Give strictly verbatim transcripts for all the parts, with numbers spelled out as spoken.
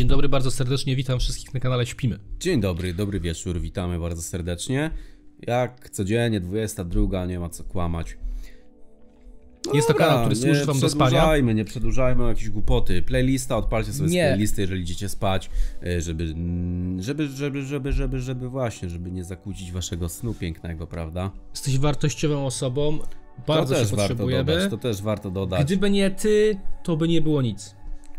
Dzień dobry, bardzo serdecznie witam wszystkich na kanale Śpimy. Dzień dobry, dobry wieczór, witamy bardzo serdecznie. Jak codziennie, dwudziesta druga, nie ma co kłamać. No Jest dobra, to kanał, który służy wam do spania. Nie przedłużajmy, nie przedłużajmy o jakieś głupoty. Playlista, odpalcie sobie Nie. z playlisty, jeżeli idziecie spać, żeby, żeby, żeby, żeby, żeby, żeby właśnie, żeby nie zakłócić waszego snu pięknego, prawda? Jesteś wartościową osobą, bardzo to się też warto potrzebujemy. dodać, to też warto dodać. Gdyby nie ty, to by nie było nic.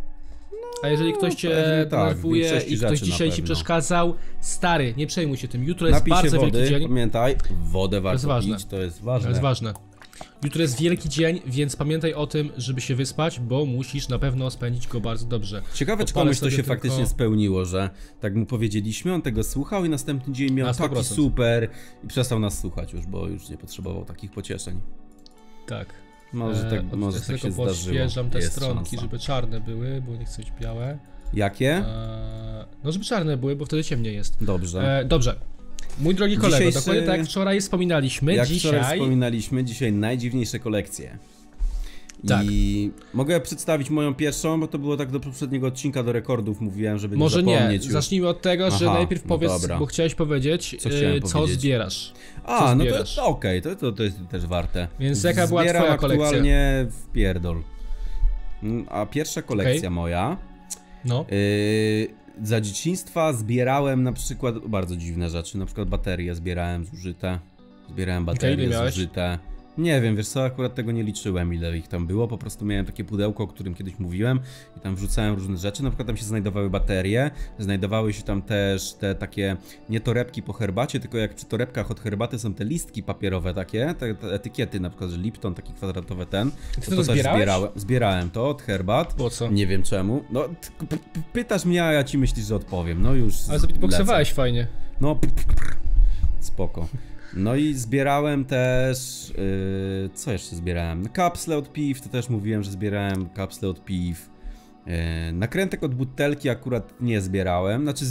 A jeżeli ktoś cię pewnie tak, denerwuje w większości i ktoś rzeczy dzisiaj na ci pewno. przeszkadzał, stary, nie przejmuj się tym. Jutro jest Napij się bardzo wody, wielki dzień. pamiętaj, wodę jest warto ważne. pić, to jest ważne. To jest ważne. Jutro jest wielki dzień, więc pamiętaj o tym, żeby się wyspać, bo musisz na pewno spędzić go bardzo dobrze. Ciekawe, czy Odpalę komuś to sobie się tylko- faktycznie spełniło, że tak mu powiedzieliśmy, on tego słuchał i następny dzień miał Na sto taki procent. super i przestał nas słuchać już, bo już nie potrzebował takich pocieszeń. Tak. Może tak, Eee, może od- tak się tylko zdarzyło. podświeżam te Jest stronki, szansa. żeby czarne były, bo nie chcę być białe. Jakie? Eee, no żeby czarne były, bo wtedy ciemniej jest. Dobrze. Eee, dobrze. Mój drogi kolego, Dzisiejszy- dokładnie tak jak wczoraj wspominaliśmy, Jak dzisiaj... wczoraj wspominaliśmy, dzisiaj najdziwniejsze kolekcje. Tak. I mogę przedstawić moją pierwszą, bo to było tak do poprzedniego odcinka, do rekordów mówiłem, żeby Może nie nie, zapomnieć już. zacznijmy od tego, że Aha, najpierw no powiedz, dobra. bo chciałeś powiedzieć, Co e, chciałem co powiedzieć? zbierasz. A, co no zbierasz? to okej, to, to, to jest też warte. Więc jaka była Zbieram twoja kolekcja? aktualnie w pierdol. Mm, A pierwsza kolekcja Okej. moja... No. Yy, za dzieciństwa zbierałem na przykład bardzo dziwne rzeczy, na przykład baterie zbierałem zużyte, zbierałem ile baterie miałeś? zużyte. Nie wiem, wiesz co, akurat tego nie liczyłem, ile ich tam było, po prostu miałem takie pudełko, o którym kiedyś mówiłem i tam wrzucałem różne rzeczy, na przykład tam się znajdowały baterie, znajdowały się tam też te takie, nie torebki po herbacie, tylko jak przy torebkach od herbaty są te listki papierowe takie, te, te etykiety, na przykład, że Lipton, taki kwadratowy ten, Ty to, to to też zbierałeś? zbierałem, zbierałem to od herbat. Po co? Nie wiem czemu. No, t- p- p- pytasz mnie, a ja ci myślisz, że odpowiem. No już. Ale sobie lecę. boksowałeś fajnie. No, p- p- p- spoko. No i zbierałem też. Yy, co jeszcze zbierałem? Kapsle od piw, to też mówiłem, że zbierałem kapsle od piw. Yy, nakrętek od butelki akurat nie zbierałem. Znaczy,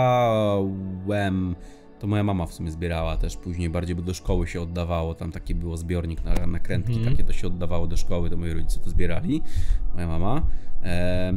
zbierałem. To moja mama w sumie zbierała też później, bardziej, bo do szkoły się oddawało. Tam taki było zbiornik na nakrętki, Mhm. takie to się oddawało do szkoły, to moi rodzice to zbierali. Moja mama. E,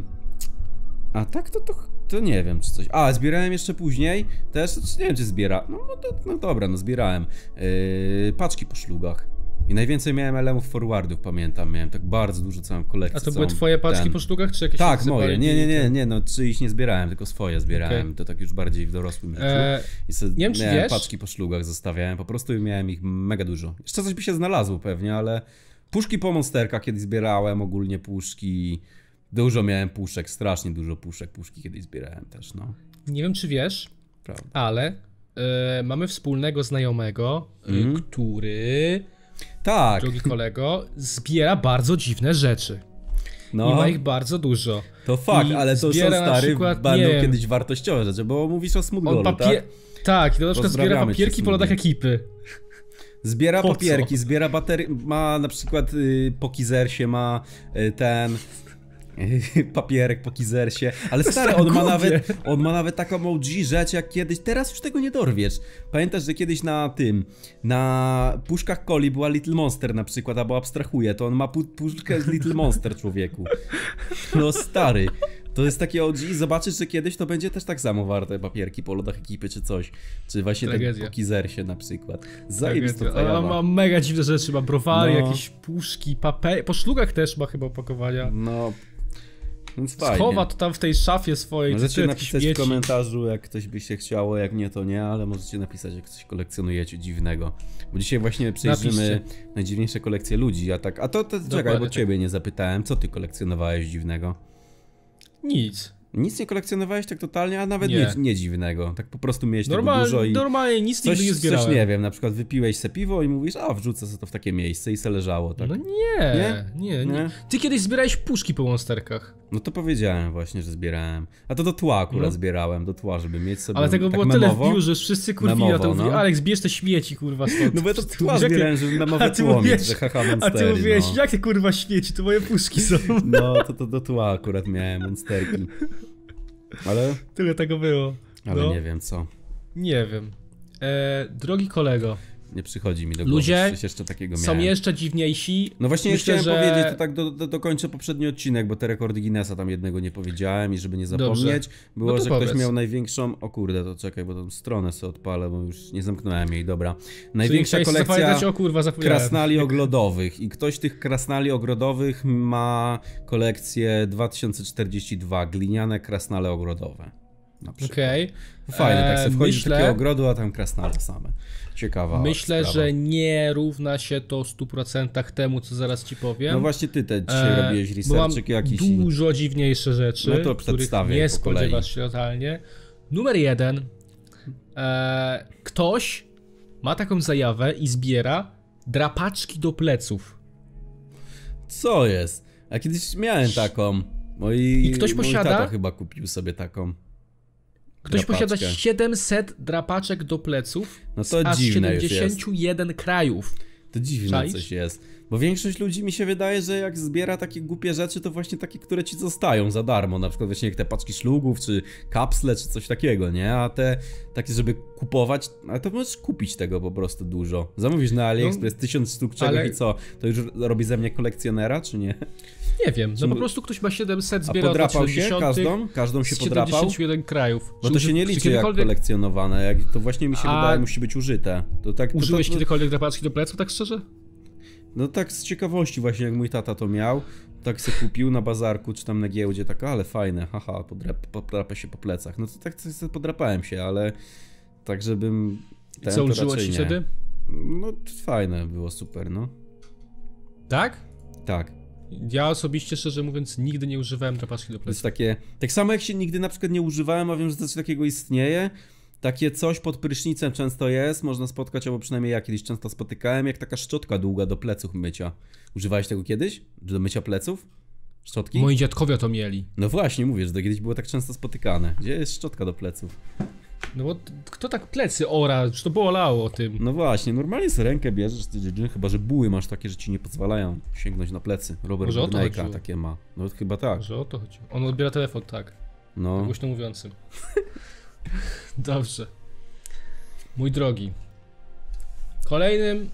a tak to, to, to nie wiem, czy coś. A, zbierałem jeszcze później, też, nie wiem, czy zbiera. No, no, to, no dobra, no zbierałem. E, paczki po szlugach. I najwięcej miałem elemów forwardów, pamiętam. Miałem tak bardzo dużo, całą kolekcję. A to były całą twoje paczki ten... po sztukach, czy jakieś Tak, inne moje. separate Nie, nie, i nie, ten? nie, no czyichś nie zbierałem, tylko swoje zbierałem. Okej. To tak już bardziej w dorosłym życiu. Eee, I sobie nie wiem, czy miałem wiesz? paczki po szlugach, zostawiałem. Po prostu i miałem ich mega dużo. Jeszcze coś by się znalazło pewnie, ale puszki po monsterkach kiedyś zbierałem, ogólnie puszki. Dużo miałem puszek, strasznie dużo puszek. Puszki kiedyś zbierałem też, no. Nie wiem, czy wiesz, Prawda. ale e, mamy wspólnego znajomego, e, Mhm. który, Tak, drogi kolego, zbiera bardzo dziwne rzeczy. I no, ma ich bardzo dużo. to fakt, i ale to są zbiera na stary, przykład, będą nie wiem, kiedyś wartościowe rzeczy, bo mówisz o On Smugglolu, papie... tak? Tak, i to na przykład zbiera Pozdrawiamy cię, papierki po lodach Smuggy. ekipy. Zbiera Po co? papierki, zbiera baterie, ma na przykład y, po Kizersie ma y, ten y, papierek po Kizersie, ale To stary, jest on tak ma, głupie. nawet, on ma nawet taką O G rzecz jak kiedyś, teraz już tego nie dorwiesz. Pamiętasz, że kiedyś na tym, na puszkach coli była Little Monster na przykład, albo abstrahuję, to on ma pu puszkę z Little Monster, człowieku. No stary. To jest takie O G, zobaczysz, że kiedyś to będzie też tak samo warte papierki po lodach ekipy czy coś. Czy właśnie tak Tragedia. po Kizersie na przykład. Zajebista Tak, zajawa. ma, ma mega dziwne rzeczy, ma browary, No. jakieś puszki, papier... Po szlugach też ma chyba opakowania. No, więc fajnie. Schowa to tam w tej szafie swojej. Możecie cytryny, napisać śmieci. w komentarzu, jak ktoś by się chciało, jak nie to nie, ale możecie napisać, jak coś kolekcjonujecie dziwnego. Bo dzisiaj właśnie przejrzymy Napiszcie. najdziwniejsze kolekcje ludzi, a tak, a to, to czekaj, Dokładnie bo tak. ciebie nie zapytałem, co ty kolekcjonowałeś dziwnego? Nic. Nic nie kolekcjonowałeś tak totalnie, a nawet Nie. nie, nie dziwnego, tak po prostu miałeś Normal, tego dużo i normalnie nic nigdy coś, nie zbierałem. coś nie wiem, na przykład wypiłeś se piwo i mówisz, a wrzucę sobie to w takie miejsce i se leżało, tak? No nie, Nie? nie, nie, Nie? Ty kiedyś zbierałeś puszki po monsterkach. No to powiedziałem właśnie, że zbierałem. A to do tła akurat No. zbierałem, do tła, żeby mieć sobie Ale tego tak było memowo. tyle w biurze, że wszyscy kurwili na to Memowo, mówili, no. Aleks, bierz te śmieci, kurwa, stąd. No bo ja to Ty tła mówisz, jakie- zbierałem, żeby a memowe ty tło mieć, mówisz- że haha A ty monstery, mówiłeś, no. jakie kurwa śmieci, to moje puszki są. No, to, to do tła akurat miałem monsterki. Ale, Tyle tego było. ale no. nie wiem co. Nie wiem. E, drogi kolego, Nie przychodzi mi do głowy, Ludzie coś jeszcze takiego są miałem. jeszcze dziwniejsi. No właśnie Myślę, chciałem że... powiedzieć, to tak do, do, dokończę poprzedni odcinek, bo te rekordy Guinnessa tam jednego nie powiedziałem i żeby nie zapomnieć. Dobrze. Było, No to że powiedz. ktoś miał największą... O kurde, to czekaj, bo tą stronę sobie odpalę, bo już nie zamknąłem jej, dobra. Największa kolekcja o kurwa, zapomniałem. krasnali ogrodowych i ktoś tych krasnali ogrodowych ma kolekcję dwa tysiące czterdzieści dwa, gliniane krasnale ogrodowe. Okej. Okay. Fajne, tak sobie wchodzisz myślę, do takiego ogrodu, a tam krasnale same. Ciekawa Myślę, sprawa. że nie równa się to w stu procentach temu, co zaraz ci powiem. No właśnie ty te dzisiaj e, robiłeś bo mam researchik jakiś. dużo dziwniejsze rzeczy, No to których przedstawię nie po kolei. spodziewasz się totalnie. Numer jeden. E, ktoś ma taką zajawę i zbiera drapaczki do pleców. Co jest? A kiedyś miałem taką. Moi, I ktoś mój posiada- tata chyba kupił sobie taką. Ktoś drapaczkę. posiada siedemset drapaczek do pleców No z to aż dziwne już siedemdziesięciu jeden krajów. To dziwne Czaisz? coś jest. Bo większość ludzi mi się wydaje, że jak zbiera takie głupie rzeczy, to właśnie takie, które ci zostają za darmo. Na przykład właśnie jak te paczki szlugów, czy kapsle, czy coś takiego, nie? A te takie, żeby kupować, ale to możesz kupić tego po prostu dużo. Zamówisz na AliExpress no, tysiąc sztuk czegoś ale... i co? To już robi ze mnie kolekcjonera, czy nie? Nie wiem, no Czy... po prostu ktoś ma siedemset, zbiera A podrapał od się każdą? Każdą się z podrapał? siedemdziesięciu jeden krajów. Bo Czy to się nie uży- liczy czy jak kiedykolwiek kolekcjonowane, jak to właśnie mi się A... wydaje, musi być użyte. To tak, to, Użyłeś to, to... kiedykolwiek drapaczki do pleców, tak szczerze? No tak z ciekawości właśnie, jak mój tata to miał, tak se kupił na bazarku, czy tam na giełdzie, tak, ale fajne, haha, podrap, podrapę się po plecach. No to tak sobie podrapałem się, ale tak, żebym... I co, użyło ci wtedy? No fajne, było super, no. Tak? Tak. Ja osobiście, szczerze mówiąc, nigdy nie używałem drapaczki do To jest pleców. takie, tak samo jak się nigdy na przykład nie używałem, a wiem, że coś takiego istnieje, takie coś pod prysznicem często jest, można spotkać, albo przynajmniej ja kiedyś często spotykałem, jak taka szczotka długa do pleców mycia. Używałeś tego kiedyś? Do mycia pleców? Szczotki? Moi dziadkowie to mieli. No właśnie, mówię, że to kiedyś było tak często spotykane. Gdzie jest szczotka do pleców? No bo t- kto tak plecy ora? Już to bolało o tym. No właśnie, normalnie sobie rękę bierzesz, chyba że buły masz takie, że ci nie pozwalają sięgnąć na plecy. Robert Może o to Burnejka chodziło. takie ma. No chyba tak. Może o to chodzi. On odbiera telefon, tak. No. Głośno mówiącym. Dobrze. Mój drogi. Kolejnym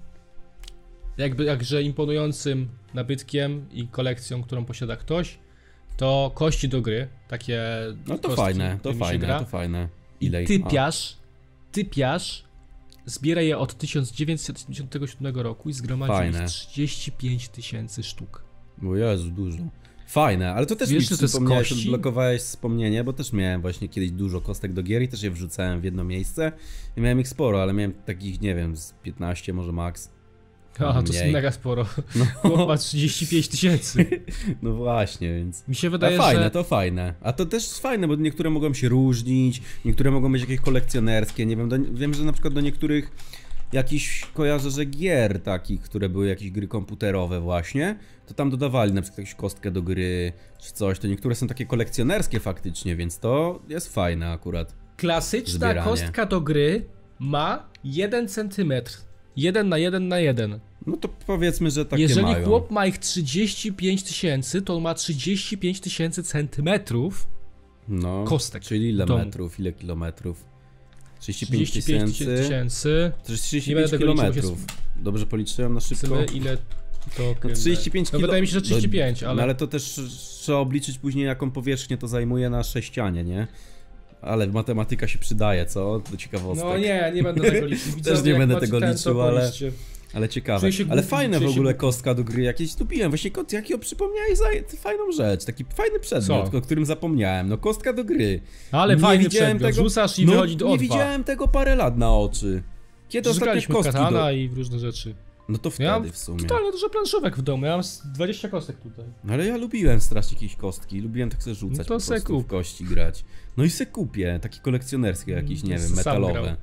jakby jakże imponującym nabytkiem i kolekcją, którą posiada ktoś, to kości do gry. Takie No to kostki, fajne, to którymi się fajne, gra. to fajne. Ile ich ma? Typiarz, typiarz zbiera je od tysiąc dziewięćset siedemdziesiątego siódmego roku i zgromadził Fajne. ich trzydzieści pięć tysięcy sztuk. Bo Jezu, dużo. Fajne, ale to też Wiesz, mi że to jest przypomniałeś, kości? odblokowałeś wspomnienie, bo też miałem właśnie kiedyś dużo kostek do gier i też je wrzucałem w jedno miejsce. I miałem ich sporo, ale miałem takich, nie wiem, z piętnaście może max. A, to jest Mniej. mega sporo. No, Chłop ma trzydzieści pięć tysięcy. no właśnie, więc... Mi się A wydaje, fajne, że... to fajne. A to też fajne, bo niektóre mogą się różnić, niektóre mogą być jakieś kolekcjonerskie, nie wiem, do, wiem, że na przykład do niektórych jakichś kojarzę, że gier takich, które były jakieś gry komputerowe właśnie, to tam dodawali na przykład jakąś kostkę do gry, czy coś, to niektóre są takie kolekcjonerskie faktycznie, więc to jest fajne akurat. Klasyczna Zbieranie. kostka do gry ma jeden centymetr. jeden na jeden na jeden. No to powiedzmy, że takie Jeżeli mają. chłop ma ich trzydzieści pięć tysięcy, to on ma trzydzieści pięć tysięcy centymetrów No, kostek czyli ile w domu. metrów, ile kilometrów? trzydzieści pięć trzydzieści pięć tysięcy. tysięcy. trzydzieści Nie pięć będę tego liczył, bo się kilometrów. Dobrze policzyłem na szybko? Zobaczymy, ile to No trzydzieści pięć No kilo... wydaje mi się, że trzydzieści pięć, No, ale... no ale to też trzeba obliczyć później, jaką powierzchnię to zajmuje na sześcianie, nie? Ale matematyka się przydaje, co? To ciekawostek. No nie, nie będę tego liczył. Widzowie, Też nie jak będę macie tego ten, liczył, to ale- policzcie. Ale ciekawe. Czuję się Ale głupi, fajne w czuję się ogóle głupi. kostka do gry. Jakieś lubiłem. Właśnie kot, jakiego przypomniałeś za fajną rzecz. Taki fajny przedmiot, Co? o którym zapomniałem. No kostka do gry. Ale Nie fajny widziałem przedmiot, tego- rzucasz i no, wychodzi do nie odwa. widziałem tego parę lat na oczy. Kiedy ostatnio Graliśmy w kostki katana do... i w różne rzeczy. No to Ja mam wtedy w sumie. totalnie dużo planszówek w domu, ja mam z dwadzieścia kostek tutaj. No ale ja lubiłem strasznie jakieś kostki. Lubiłem tak sobie rzucać No to po se prostu w kup. kości grać. No i se kupię. Takie kolekcjonerskie jakieś, nie To wiem, sam grał. metalowe.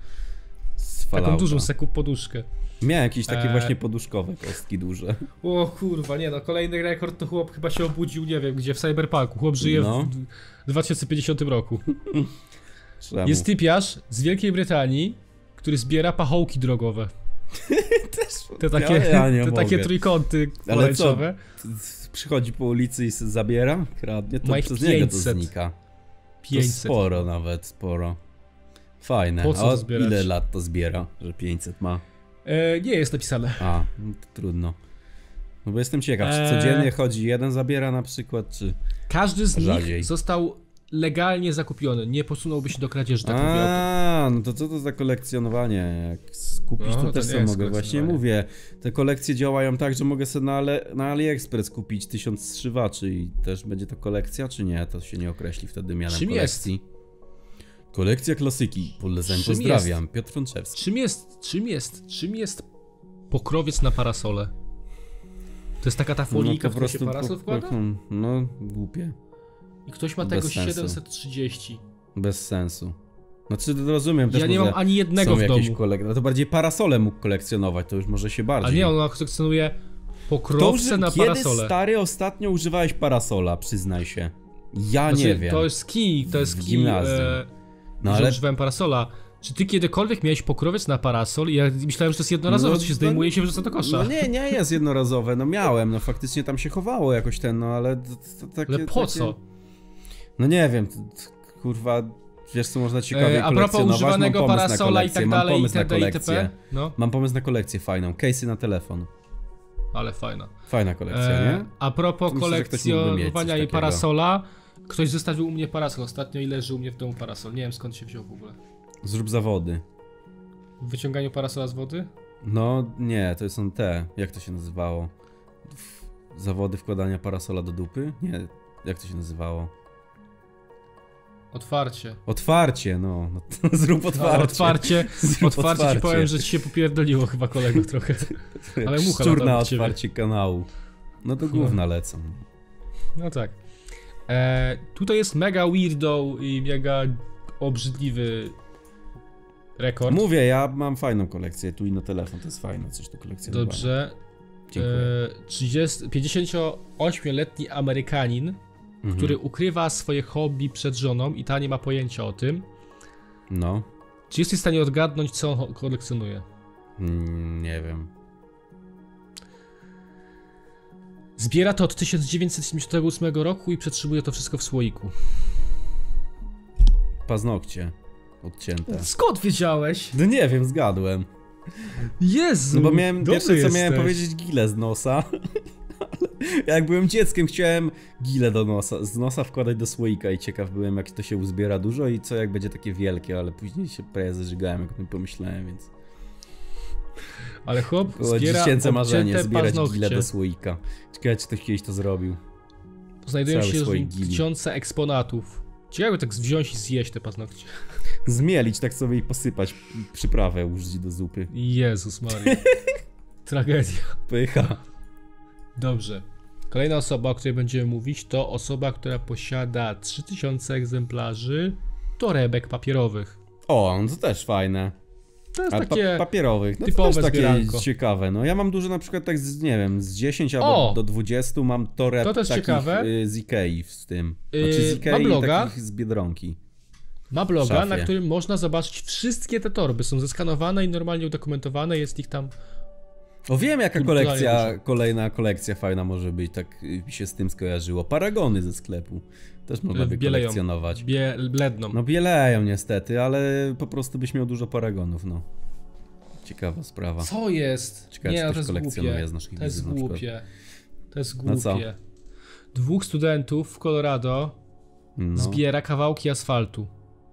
Z Taką Fallouta. dużą sekup poduszkę. Miałem jakieś takie Eee. właśnie poduszkowe kostki duże. O kurwa, nie no, kolejny rekord to chłop chyba się obudził, nie wiem gdzie, w Cyberpunku. Chłop żyje No. w dwa tysiące pięćdziesiątym roku. Czemu? Jest typiarz z Wielkiej Brytanii, który zbiera pachołki drogowe. Też... Te takie, ja, ja nie te mogę. takie trójkąty Ale co? pomarańczowe. Przychodzi po ulicy i se zabiera? Kradnie? To Ma ich przez niego to pięćset. znika. To pięćset. sporo nawet, sporo. Fajne. Po co A to zbierać? ile lat to zbiera, że pięćset ma? E, nie jest napisane. A, no to trudno. No bo jestem ciekaw, czy Eee. codziennie chodzi, jeden zabiera na przykład, czy... Każdy z Rzadziej. nich został legalnie zakupiony. Nie posunąłby się do kradzieży, tak mówię o tym. A, no to co to za kolekcjonowanie? Jak skupić, No, to, to też nie sobie jest mogę. Właśnie kolekcjonowanie. mówię, te kolekcje działają tak, że mogę sobie na, Ale, na AliExpress kupić tysiąc strzywaczy i też będzie to kolekcja, czy nie? To się nie określi wtedy mianem Czym kolekcji. Kolekcja klasyki. Polecam, Czym pozdrawiam. Piotr Frączewski. Czym jest, czym jest, czym jest pokrowiec na parasole? To jest taka ta folika, w której się parasol wkłada? No, głupie. I ktoś ma Bez tego sensu. siedemset trzydzieści. Bez sensu. Znaczy, rozumiem też, Ja nie może mam ani jednego są w jakieś domu. kolek... No to bardziej parasole mógł kolekcjonować, to już może się A bardziej... nie, on kolekcjonuje To pokrowce już na kiedy, parasole. stary, ostatnio używałeś parasola, przyznaj się. Ja Znaczy, nie wiem. To jest kij, to jest W kij, gimnazjum. e, No że ale... używałem parasola. Czy ty kiedykolwiek miałeś pokrowiec na parasol? I ja myślałem, że to jest jednorazowe, No, to się no, zdejmuje i się wrzuca do kosza. No nie, nie jest jednorazowe, no miałem, no faktycznie tam się chowało jakoś ten, no ale... To, to, takie, Ale po takie... co? No nie wiem, to, to, kurwa, wiesz co można ciekawie E, a propos kolekcjonować? używanego Mam pomysł na parasola i kolekcję, tak mam dalej, pomysł na itd. kolekcję. itp. No, Mam pomysł na kolekcję fajną, case'y na telefon. ale fajna. Fajna kolekcja, E, nie? a propos Myślę, że ktoś mógłby mieć coś kolekcjonowania i takiego. parasola, ktoś zostawił u mnie parasol ostatnio i leży u mnie w domu parasol. Nie wiem skąd się wziął w ogóle. Zrób zawody. W wyciąganiu parasola z wody? No nie, to są te, jak to się nazywało? W- Zawody wkładania parasola do dupy? Nie, jak to się nazywało? Otwarcie. Otwarcie, no, no to zrób otwarcie. A, otwarcie. Zrób Otwarcie ci powiem, że ci się popierdoliło chyba kolego trochę. ale mucha Szczur lata na od ciebie. otwarcie kanału. No to gówna lecą. No tak. E, tutaj jest mega weirdo i mega obrzydliwy rekord. Mówię, ja mam fajną kolekcję, tu i na telefon, to jest fajne, coś tu kolekcjonować. Dobrze. Dziękuję. E, trzydzieści pięćdziesięcioośmioletni Amerykanin, Mhm. który ukrywa swoje hobby przed żoną i ta nie ma pojęcia o tym. No, Czy jesteś w stanie odgadnąć, co on kolekcjonuje? mm, nie wiem. Zbiera to od tysiąc dziewięćset siedemdziesiątego ósmego roku i przetrzymuje to wszystko w słoiku. Paznokcie odcięte. Skąd wiedziałeś? No nie wiem, zgadłem. Jezu! No bo miałem, dobry pierwsze co jesteś. miałem powiedzieć gile z nosa. Ale jak byłem dzieckiem, chciałem gile do nosa, z nosa wkładać do słoika i ciekaw byłem, jak to się uzbiera dużo i co jak będzie takie wielkie, ale później się prawie zażygałem, jak o tym pomyślałem, więc... Ale chłop Było zbiera dziecięce marzenie, obcięte zbierać paznokcie. gile do słoika. Ciekawe, czy ktoś kiedyś to zrobił. Znajdują cały się słoik w gili. tysiące eksponatów. Ciekawe tak wziąć i zjeść te paznokcie. Zmielić tak sobie i posypać przyprawę, użyć do zupy. Jezus Maria. Tragedia. Pycha. Dobrze. Kolejna osoba, o której będziemy mówić, to osoba, która posiada trzy tysiące egzemplarzy torebek papierowych. O, no to też fajne. To jest Ale takie... pa papierowych, no typowe to też takie zbieranko. ciekawe. No ja mam dużo na przykład tak z, nie wiem, z dziesięć albo O! do dwudziestu mam toreb To też takich ciekawe. y, z Ikei z tym. Yy, Znaczy z ma Ikei bloga. takich z Biedronki. Ma bloga, szafie. na którym można zobaczyć wszystkie te torby. Są zeskanowane i normalnie udokumentowane. Jest ich tam... O wiem jaka Kulturalnie kolekcja, dużo. kolejna kolekcja fajna może być, tak y, mi się z tym skojarzyło. Paragony ze sklepu. Też można by Bieleją. kolekcjonować. Bie... bledną. No bieleją niestety, ale po prostu byś miał dużo paragonów, no. Ciekawa sprawa. Co jest? Ciekawe, Nie, czy no ktoś to jest kolekcjonuje głupie. z naszych To jest widzów na przykład. głupie. To jest No co? głupie. Dwóch studentów w Colorado No. zbiera kawałki asfaltu.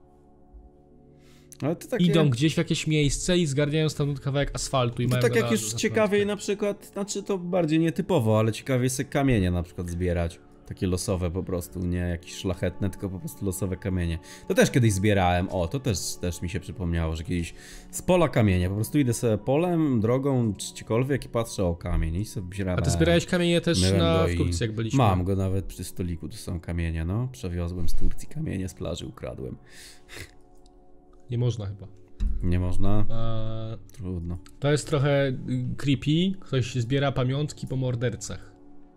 Ale to takie... Idą gdzieś w jakieś miejsce i zgarniają stamtąd kawałek asfaltu i To mają tak go jak na- już za ciekawiej piątkę. na przykład, znaczy to bardziej nietypowo, ale ciekawiej sobie kamienie na przykład zbierać. Takie losowe po prostu, nie jakieś szlachetne, tylko po prostu losowe kamienie. To też kiedyś zbierałem, o, to też, też mi się przypomniało, że kiedyś z pola kamienie, po prostu idę sobie polem, drogą, czy gdziekolwiek i patrzę o kamień i sobie zbierałem. A ty zbierałeś kamienie też Myłem na, go w i- Turcji, jak byliśmy. Mam go nawet przy stoliku, tu są kamienie, no. Przewiozłem z Turcji kamienie, z plaży ukradłem. Nie można chyba. Nie można? Eee, Trudno. to jest trochę y, creepy. Ktoś zbiera pamiątki po mordercach.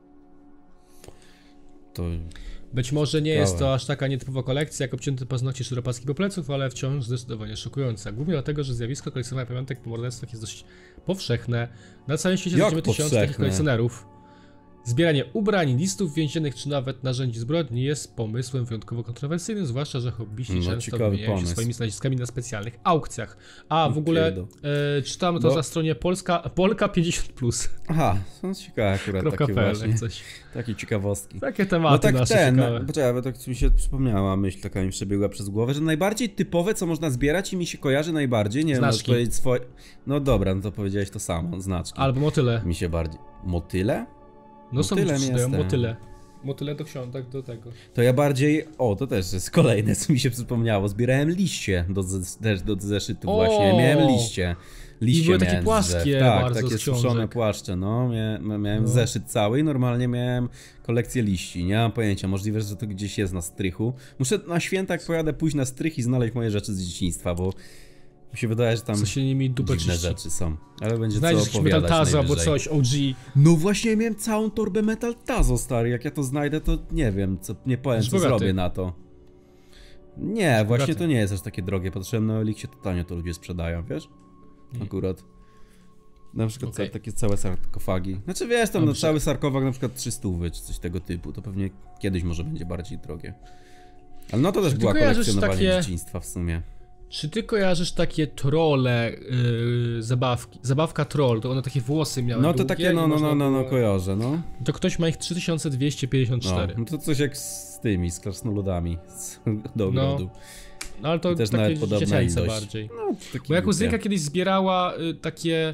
To... Być może nie jest to Ciekawe. aż taka nietypowa kolekcja jak obcięte paznokcie szurapacki po pleców, ale wciąż zdecydowanie szokująca. Głównie dlatego, że zjawisko kolekcjonowania pamiątek po morderstwach jest dość powszechne. Na całym świecie Jak znajdziemy tysiące takich powszechne? kolekcjonerów. Zbieranie ubrań, listów więziennych czy nawet narzędzi zbrodni jest pomysłem wyjątkowo kontrowersyjnym, zwłaszcza że hobbyści No, często ciekawy wymieniają się pomysł. swoimi znaleziskami na specjalnych aukcjach. A w ogóle Pierdo. e, czytam to No. na stronie Polska, Polka pięćdziesiąt plus. Aha, są ciekawe akurat takie .pl, właśnie, jak coś. takie ciekawostki. Takie No tematy tak nasze ten, ciekawe. poczekaj, bo tak mi się przypomniała myśl, taka mi przebiegła przez głowę, że najbardziej typowe, co można zbierać i mi się kojarzy najbardziej, nie wiem, możesz Znaczki. powiedzieć swoje... No dobra, no to powiedziałeś to samo, znaczki. Albo motyle. Mi się bardziej... Motyle? No są Motylem sprzedają jestem. motyle. Motyle do książek, do tego. To ja bardziej... O, to też jest kolejne, co mi się przypomniało. Zbierałem liście do, z- też do zeszytu O! właśnie, miałem liście. Liście I były takie miałem z płaskie drzew. Tak, bardzo takie z książek. suszone płaszcze, no. Miałem, miałem No. zeszyt cały i normalnie miałem kolekcję liści. Nie mam pojęcia, możliwe, że to gdzieś jest na strychu. Muszę na święta, jak pojadę, pójść na strych i znaleźć moje rzeczy z dzieciństwa, bo mi się wydaje, że tam Co się nimi dupę dziwne czyści. rzeczy są. Ale będzie Znajdziesz co jakiś opowiadać Metal Tazo albo najwyżej. coś, O G. No właśnie, miałem całą torbę Metal Tazo, stary. Jak ja to znajdę, to nie wiem, co, nie powiem, co bogaty. zrobię na to. Nie, właśnie bogaty. to nie jest aż takie drogie. Patrzyłem na Elixie, to tanio to ludzie sprzedają, wiesz? Nie. Akurat. Na przykład Okej. ca- takie całe sarkofagi. Znaczy wiesz, tam no, Dobrze. cały sarkofag na przykład trzysta czy coś tego typu. To pewnie kiedyś może będzie bardziej drogie. Ale no to też Czy ty była kojarzysz kolekcjonowanie takie- dzieciństwa w sumie. Czy ty kojarzysz takie trolle yy, zabawki? Zabawka troll, to one takie włosy miały No to długie takie, i no, no, można no, no, no, było- kojarzę, no. To ktoś ma ich trzy tysiące dwieście pięćdziesiąt No, cztery. no to coś jak z tymi, z krasnoludami z, do No, ogrodu. No ale to I też takie nawet podobna dziecięce ilość. bardziej. No, taki Moja głupie. kuzynka kiedyś zbierała y, takie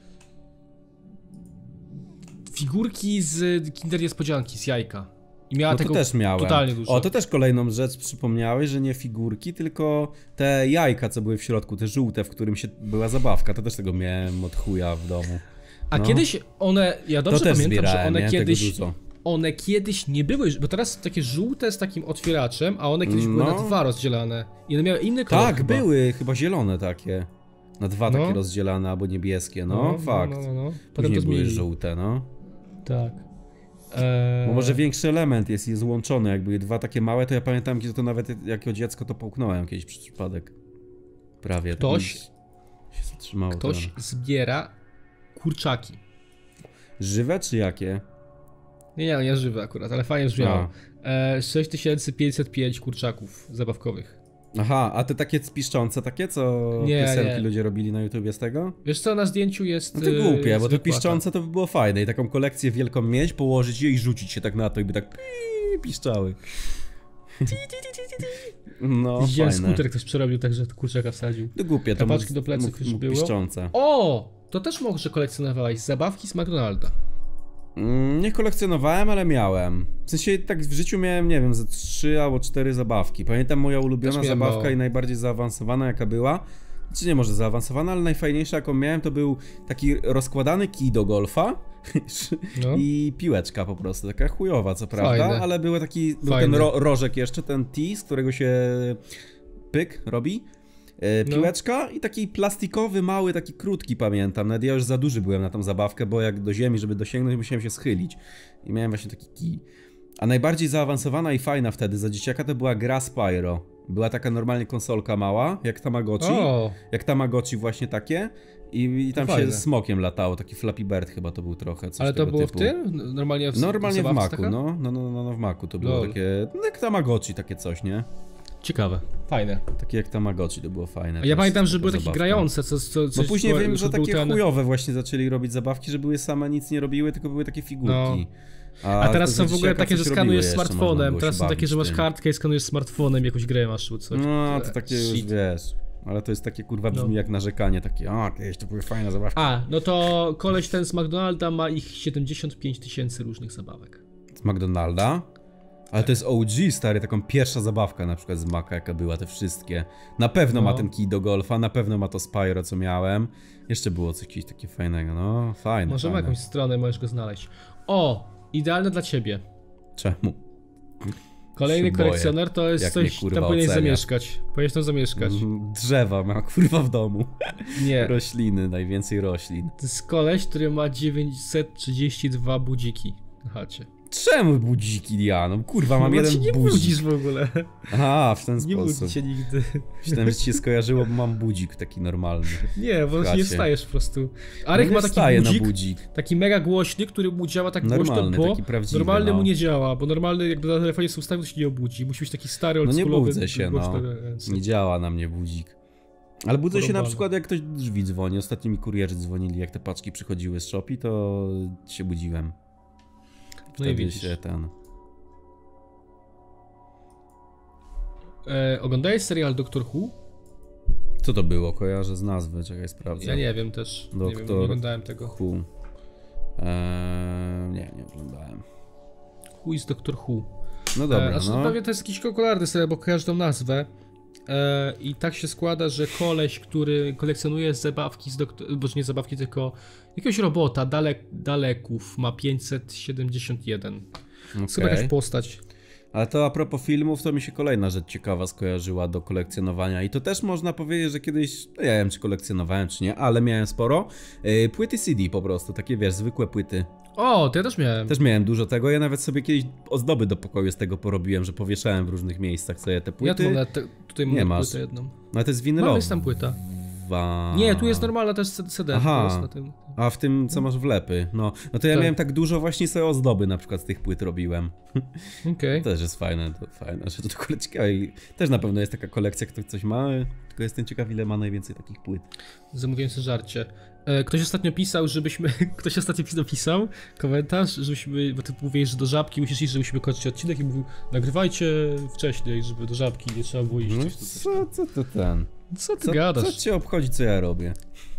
figurki z Kinder Niespodzianki, z jajka. I miała No to tego też miałem. totalnie dużo. O, to też kolejną rzecz przypomniałeś, że nie figurki, tylko te jajka, co były w środku, te żółte, w którym się była zabawka. To też tego miałem od chuja w domu. A no. kiedyś one, ja To dobrze też pamiętam, zbierałem, że one miałem tego kiedyś, dużo. one kiedyś nie były, bo teraz takie żółte z takim otwieraczem, a one kiedyś były No. na dwa rozdzielane. I one miały inny kolor Tak, chyba. były, chyba zielone takie. Na dwa No. takie rozdzielane, albo niebieskie, no, fakt. No, no, no. Potem Później to były zmienili. żółte, no. Tak. Eee... Bo może większy element jest, jest łączony, jak były dwa takie małe, to ja pamiętam, kiedy to nawet jako dziecko to połknąłem kiedyś przez przypadek. Prawie. Ktoś- tak mi się zatrzymało. Ktoś ten. zbiera kurczaki. Żywe czy jakie? Nie, nie, nie żywe akurat, ale fajnie brzmiało. A. E, sześć tysięcy pięćset pięć kurczaków zabawkowych. Aha, a te takie piszczące takie, co Nie, piosenki nie. ludzie robili na YouTubie z tego? Wiesz co, na zdjęciu jest... No to e, głupie, bo te zwykła piszczące to by było fajne i taką kolekcję wielką mieć, położyć je i rzucić się tak na to i by tak pii, piszczały. No, ta- Widziałem fajne. skuter, ktoś przerobił tak, że kurczaka wsadził. To głupie, to Kapaczki mógł- do pleców mógł- już mógł było. piszczące. O! To też może kolekcjonowałeś zabawki z McDonalda. Mm, nie kolekcjonowałem, ale miałem. W sensie tak w życiu miałem, nie wiem, ze trzy albo cztery zabawki. Pamiętam moja ulubiona Też miałem zabawka mało. i najbardziej zaawansowana jaka była. Czy nie może zaawansowana, ale najfajniejsza jaką miałem to był taki rozkładany kij do golfa No. i piłeczka po prostu, taka chujowa co prawda, Fajne. ale był taki, był Fajne. ten ro rożek jeszcze, ten T, z którego się pyk robi. E, No. piłeczka i taki plastikowy, mały, taki krótki pamiętam. Nawet ja już za duży byłem na tą zabawkę, bo jak do ziemi, żeby dosięgnąć, musiałem się schylić. I miałem właśnie taki kij. A najbardziej zaawansowana i fajna wtedy za dzieciaka to była gra Spyro. Była taka normalnie konsolka mała, jak Tamagotchi. O! Jak Tamagotchi właśnie takie. I, i tam Fajne. się smokiem latało, taki Flappy Bird chyba to był trochę, coś Ale to tego było typu. w tym? Normalnie w Normalnie w zabawce Macu, taka? no. No, no, no, no w Macu to było Lol. takie, no jak Tamagotchi takie coś, nie? Ciekawe. Fajne. Takie jak Tamagotchi to było fajne. A to ja jest pamiętam, że taka były takie zabawka. grające, co... co No coś później było- wiem, że był takie ten- chujowe właśnie zaczęli robić zabawki, że były same nic nie robiły, tylko były takie figurki. A teraz to są za w ogóle dzieciaka takie, że coś skanujesz robiły jeszcze, można smartfonem. było Teraz się są takie, bawić że masz tym. kartkę i skanujesz smartfonem, jakąś grę masz czy coś. No, to E, takie już shit. wiesz. Ale to jest takie kurwa brzmi No. jak narzekanie, takie, a kiedyś to były fajne zabawki. A, no to koleś ten z McDonalda ma ich siedemdziesiąt pięć tysięcy różnych zabawek. Z McDonalda? Ale to jest O G, stary, taką pierwsza zabawka na przykład z Maca, jaka była, te wszystkie. Na pewno No. ma ten kij do golfa, na pewno ma to Spyro, co miałem. Jeszcze było coś jakiegoś takiego fajnego, no fajne, Może ma fajne. jakąś stronę, możesz go znaleźć. O, idealne dla ciebie. Czemu? Kolejny Się boję, kolekcjoner to jest jak coś, mnie, kurwa, tam powinieneś oceniasz. zamieszkać. Powinieneś tam zamieszkać. Mm, Drzewa ma kurwa w domu. Nie, Rośliny, najwięcej roślin. to jest koleś, który ma dziewięćset trzydzieści dwa budziki na chacie. Czemu budziki, ja? No kurwa, mam No jeden ci nie budzik. budzisz w ogóle. Aha, w ten Nie sposób. budzi cię nigdy. Myślałem, że ci się skojarzyło, bo mam budzik taki normalny. Nie, bo Gacie. nie wstajesz po prostu. No Arek nie ma taki wstaję budzik, na budzik. taki mega głośny, który mu działa tak Normalny, głośno, bo taki prawdziwy, normalny no. mu nie działa, bo normalny jakby na telefonie są ustawione, to się nie obudzi. Musi być taki stary, No nie oldschoolowy, budzę się, no. głośny. Nie działa na mnie budzik. Ale budzę się na Porąbane. przykład, jak ktoś do drzwi dzwoni. Ostatnio mi kurierzy dzwonili, jak te paczki przychodziły z Shopee, to się budziłem. No i Wtedy widzisz. się ten... E, oglądałeś serial Doctor Who? Co to było? Kojarzę z nazwy, czekaj, sprawdzę. Ja nie wiem też. Nie, wiem, nie Doktor oglądałem tego. Who. Eee, nie, nie oglądałem. Who is Doctor Who? No dobra, e, znaczy, no. no. Pewnie to jest jakiś popularny serial, bo kojarzę tą nazwę. E, I tak się składa, że koleś, który kolekcjonuje zabawki z doktor... Boże, nie zabawki, tylko jakiegoś robota, dalek, daleków, ma pięćset siedemdziesiąt jeden. Jest chyba Okej. jakaś postać. Ale to a propos filmów, to mi się kolejna rzecz ciekawa skojarzyła do kolekcjonowania. I to też można powiedzieć, że kiedyś, no ja nie wiem czy kolekcjonowałem czy nie, ale miałem sporo. Yy, płyty C D po prostu, takie wiesz, zwykłe płyty. O, to ja też miałem. Też miałem dużo tego, ja nawet sobie kiedyś ozdoby do pokoju z tego porobiłem, że powieszałem w różnych miejscach sobie te Ja płyty. tu mam nawet te, tutaj mam Nie nawet masz. płytę jedną. No to jest Mam, winylowa. jest tam płyta. Nie, tu jest normalna też C D. Aha. To jest na tym. A w tym co masz wlepy. No, no to ja Tak. miałem tak dużo, właśnie sobie ozdoby na przykład z tych płyt robiłem. Okej. To też jest fajne, to fajne rzecz. To kole- ciekawe. I też na pewno jest taka kolekcja, kto coś ma, tylko jestem ciekaw, ile ma najwięcej takich płyt. Zamówiłem sobie żarcie. E, Ktoś ostatnio pisał, żebyśmy. Ktoś ostatnio napisał komentarz, żebyśmy. Bo ty mówisz, że do żabki musisz iść, żebyśmy kończyć odcinek i mówił, nagrywajcie wcześniej, żeby do żabki nie trzeba było iść. No Coś, coś, co, co to ten? Co ty Co, gadasz? co cię obchodzi, co ja robię?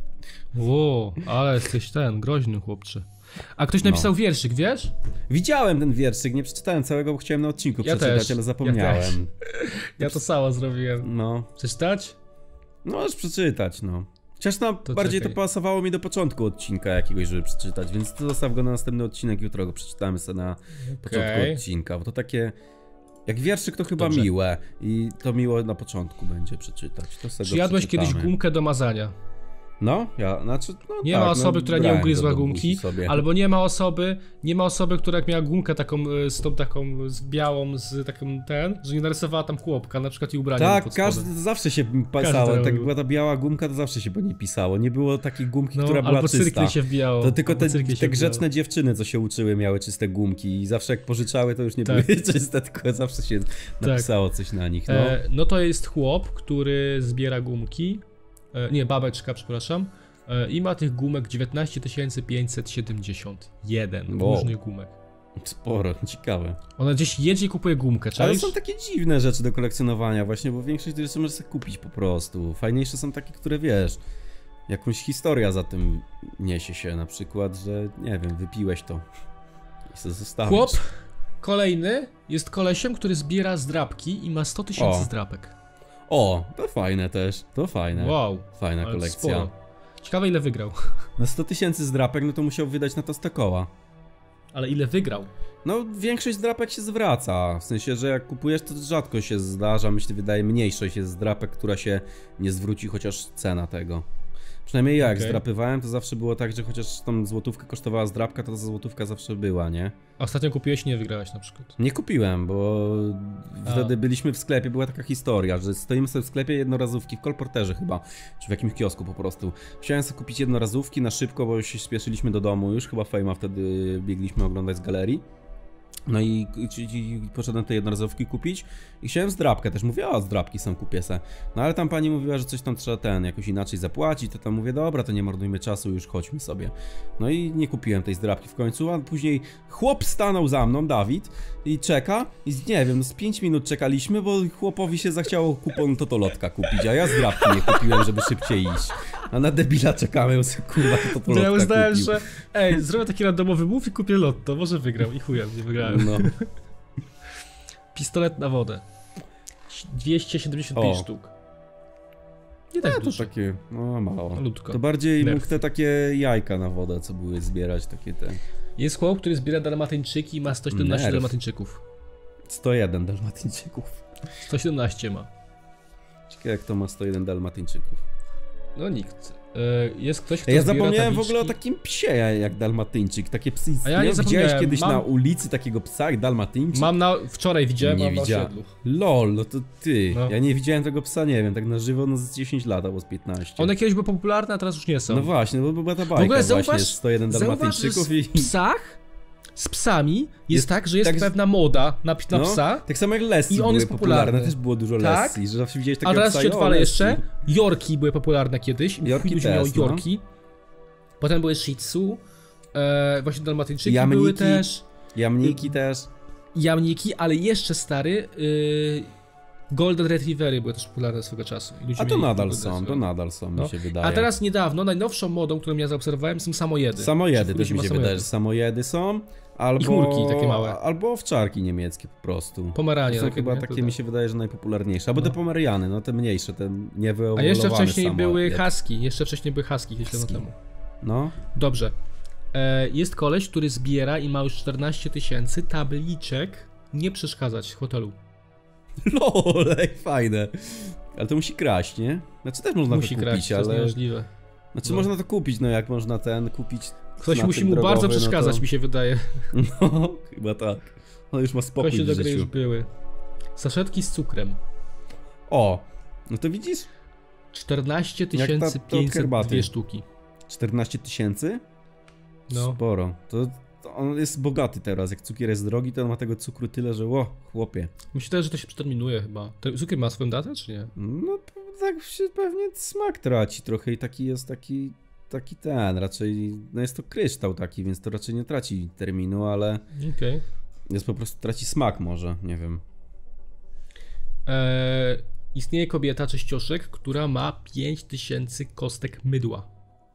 O, ale jesteś ten, groźny chłopcze. A ktoś napisał No. wierszyk, wiesz? Widziałem ten wierszyk, nie przeczytałem całego, bo chciałem na odcinku Ja przeczytać, też, ale ja zapomniałem. Ja to samo zrobiłem. No, Przeczytać? no możesz przeczytać, no. Chociaż no, To bardziej czekaj. to pasowało mi do początku odcinka jakiegoś, żeby przeczytać, więc to zostaw go na następny odcinek, jutro go przeczytamy sobie na początku Okej. odcinka, bo to takie... Jak wierszyk to chyba Dobrze. miłe i to miło na początku będzie przeczytać. To sobie Czy go jadłeś kiedyś przeczytamy. gumkę do mazania? No, ja, znaczy, no Nie tak, ma osoby, no, która nie brałem ugryzła go do gumki, buzi sobie. albo nie ma osoby, nie ma osoby, która jak miała gumkę taką y, z tą taką z białą, z taką ten, że nie narysowała tam chłopka, na przykład i ubrania Tak, pod spodem. każdy zawsze się Każdy pisało, tak robił. była ta biała gumka, to zawsze się po niej pisało. Nie było takiej gumki, No, która była albo czysta. cyrkli się wbijało. To tylko albo te, cyrkli się te wbijało. grzeczne dziewczyny, co się uczyły, miały czyste gumki i zawsze jak pożyczały, to już nie Tak. były czyste, tylko zawsze się napisało coś na nich. No. E, no to jest chłop, który zbiera gumki, e, nie, babeczka, przepraszam, e, i ma tych gumek dziewiętnaście tysięcy pięćset siedemdziesiąt jeden Wow. różnych gumek. Sporo, ciekawe. Ona gdzieś jedzie i kupuje gumkę, Ale czaisz? są takie dziwne rzeczy do kolekcjonowania właśnie, bo większość tych rzeczy możesz sobie kupić po prostu. Fajniejsze są takie, które wiesz, jakąś historia za tym niesie się, na przykład, że nie wiem, wypiłeś to i sobie zostawisz. Chłop kolejny jest kolesiem, który zbiera zdrabki i ma sto tysięcy O. zdrapek. O, to fajne też, to fajne. Wow, Fajna ale kolekcja. sporo. Ciekawe ile wygrał. Na sto tysięcy zdrapek, no to musiał wydać na to sto koła. Ale ile wygrał? No, większość zdrapek się zwraca, w sensie, że jak kupujesz, to rzadko się zdarza, myślę, wydaje mniejszość jest zdrapek, która się nie zwróci, chociaż cena tego. Przynajmniej ja jak Okej. zdrapywałem, to zawsze było tak, że chociaż tam złotówkę kosztowała zdrapka, to ta złotówka zawsze była, nie? A ostatnio kupiłeś, nie wygrałeś na przykład. Nie kupiłem, bo A. wtedy byliśmy w sklepie, była taka historia, że stoimy sobie w sklepie jednorazówki, w kolporterze chyba, czy w jakimś kiosku po prostu. Chciałem sobie kupić jednorazówki na szybko, bo się spieszyliśmy do domu już, chyba Fejma wtedy biegliśmy oglądać z galerii. No i, i, i poszedłem te jednorazówki kupić i chciałem zdrapkę też, mówię, o zdrapki są, kupię se. No ale tam pani mówiła, że coś tam trzeba ten, jakoś inaczej zapłacić, to tam mówię, dobra, to nie marnujmy czasu, już chodźmy sobie. No i nie kupiłem tej zdrapki w końcu, a później chłop stanął za mną, Dawid, i czeka i z- nie wiem, no z pięć minut czekaliśmy, bo chłopowi się zachciało kupon totolotka kupić, a ja zdrapki nie kupiłem, żeby szybciej iść. A na debila czekamy, bo sobie, kurwa To totolotka ja uznałem, kupił. że ej, zrobię taki randomowy move i kupię lotto, może wygram i chujem, nie wygrałem. No. Pistolet na wodę. dwieście siedemdziesiąt pięć O. sztuk. Nie tak No to dużo. takie, no mało. Malutko. To bardziej Nerw. mógł te takie jajka na wodę, co były zbierać, takie te... Jest chłop, który zbiera dalmatyńczyki i ma sto siedemnaście Nerw. dalmatyńczyków. sto jeden dalmatyńczyków. sto siedemnaście ma. Ciekawe jak to ma sto jeden dalmatyńczyków. No nikt. jest ktoś, kto Ja zbiera zapomniałem tabliczki. w ogóle o takim psie jak dalmatyńczyk, takie psy A ja nie istnieją. Widziałeś zapomniałem, kiedyś mam- na ulicy takiego psa jak dalmatyńczyk? Mam na... Wczoraj widziałem, Nie mam na widziałem. osiedlu. Lol, no to ty. No. Ja nie widziałem tego psa, nie wiem, tak na żywo no z dziesięć lat albo z piętnaście. One kiedyś były popularne, a teraz już nie są. No właśnie, no bo była ta w bajka ogóle właśnie zauważ, z sto jeden zauważ, że dalmatyńczyków z i... psach, z psami jest, Jest tak, że jest tak, że- pewna moda na, na No, psa, tak samo jak Lassie I on były jest popularne, popularny. też było dużo Tak. Lassie, że zawsze widziałeś a takiego teraz psa się i o, odwalę jeszcze. Lassie. Yorki były popularne kiedyś, Yorki ludzi miało też, no. Yorki. Potem były Shih Tzu, e, właśnie dalmatyńczyki Jamniki. były też, Jamniki też. jamniki, ale jeszcze stary, y, Golden Retrievery były też popularne swego czasu. I ludzie A to mieli nadal Golden są, to Retrievery. nadal są, No. mi się wydaje. A teraz niedawno, najnowszą modą, którą ja zaobserwowałem, są samojedy. Samojedy Czy też mi ma się samojedy? wydaje, że samojedy są. Albo... I chmurki takie małe. Albo owczarki niemieckie po prostu. Pomeranie. To są takie, chyba nie? takie, To mi tak. się wydaje, że najpopularniejsze. Albo No. te pomeriany, no te mniejsze, te A niewyewoluowane jeszcze wcześniej były samojedy. husky, jeszcze wcześniej były husky, kilka lat Husky. temu. No. Dobrze. E, jest koleś, który zbiera i ma już czternaście tysięcy tabliczek nie przeszkadzać w hotelu. Lol, ej, fajne. Ale to musi kraść, nie? Znaczy też można Musi to kupić, kraść, to jest ale... niemożliwe. Znaczy No. można to kupić, no jak można ten kupić... Ktoś na musi tym mu bardzo drogowy, przeszkadzać, no mi się wydaje. to... No, chyba tak. On już ma spokój Kości w do gry już życiu. były. Saszetki z cukrem. O, no to widzisz? czternaście ta- tysięcy to od pięćset herbaty. dwie sztuki. czternaście tysięcy? No. Sporo. To, to on jest bogaty teraz. Jak cukier jest drogi, to on ma tego cukru tyle, że ło, chłopie. Myślę, że to się przeterminuje chyba. Ten cukier ma swoją datę, czy nie? No tak się pewnie smak traci trochę i taki jest taki... Taki ten, raczej, no jest to kryształ taki, więc to raczej nie traci terminu, ale Okej. jest po prostu traci smak może, nie wiem. Eee, istnieje kobieta, czyścioszek, która ma pięć tysięcy kostek mydła.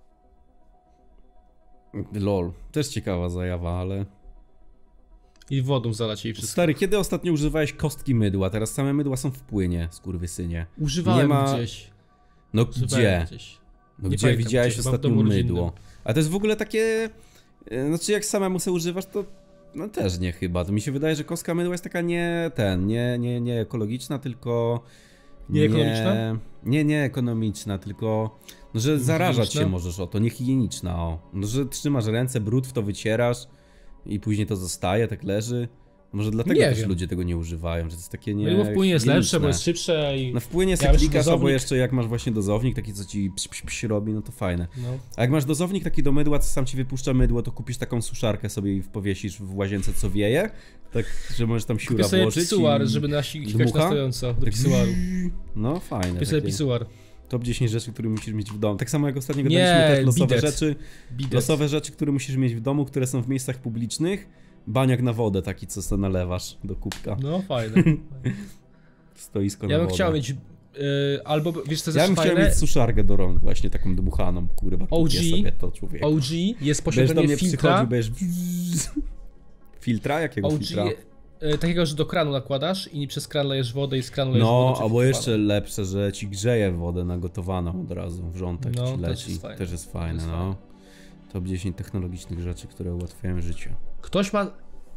Lol, też ciekawa zajawa, ale... I wodą zalać jej wszystko. Stary, kiedy ostatnio używałeś kostki mydła? Teraz same mydła są w płynie, skurwysynie. Używałem nie ma- gdzieś. No Używałem gdzie? gdzieś. No Nie gdzie pamiętam, widziałeś gdzie, chyba w ostatnio domu mydło? rodzinnym. A to jest w ogóle takie... e, Znaczy jak samemu se używasz, to... No też nie chyba. To mi się wydaje, że kostka mydła jest taka nie ten, nie, nie, nie ekologiczna, tylko... Nie ekologiczna? Nie, nie ekonomiczna, tylko... No, że zarażać Higieniczna? się możesz o to, niehigieniczna, o. No, że trzymasz ręce, brud w to wycierasz i później to zostaje, tak leży. Może dlatego Nie też wiem. ludzie tego nie używają, że to jest takie nie Mydło w płynie jest lepsze, higieniczne. bo jest szybsze i... No w płynie se Miałeś klikasz, albo dozownik? jeszcze jak masz właśnie dozownik, taki co ci psz, psz, psz robi, no to fajne. No. A jak masz dozownik taki do mydła, co sam ci wypuszcza mydło, to kupisz taką suszarkę sobie i powiesisz w łazience, co wieje, tak, że możesz tam siura Kupię sobie włożyć pisuar, i... żeby nasikać dmucha? na stojąco do Tak pisuaru. No fajne, Kupię sobie takie pisuar. top dziesięć rzeczy, które musisz mieć w domu. Tak samo jak ostatnio Nie, gadaliśmy też losowe bidet. rzeczy, Bidet. losowe rzeczy, które musisz mieć w domu, które są w miejscach publicznych. Baniak na wodę taki, co sobie nalewasz do kubka. No fajne. Stoisko na Ja bym wodę. chciał mieć... y, albo, wiesz co Ja bym jest chciał fajne? mieć suszarkę do rąk, właśnie taką dmuchaną, kurwa, O G, kupię sobie to, człowiek. O G jest Będziesz do posiadanie mnie filtra. przychodził, będziesz... Filtra? Jakiego O G, filtra? y, takiego, że do kranu nakładasz i przez kran lejesz wodę i z kranu lejesz No, wodę. czy albo wpala. jeszcze lepsze, że ci grzeje wodę nagotowaną od razu, wrzątek No, ci też leci. jest fajne. Też jest fajne, jest no. Top dziesięć technologicznych rzeczy, które ułatwiają życie. Ktoś ma...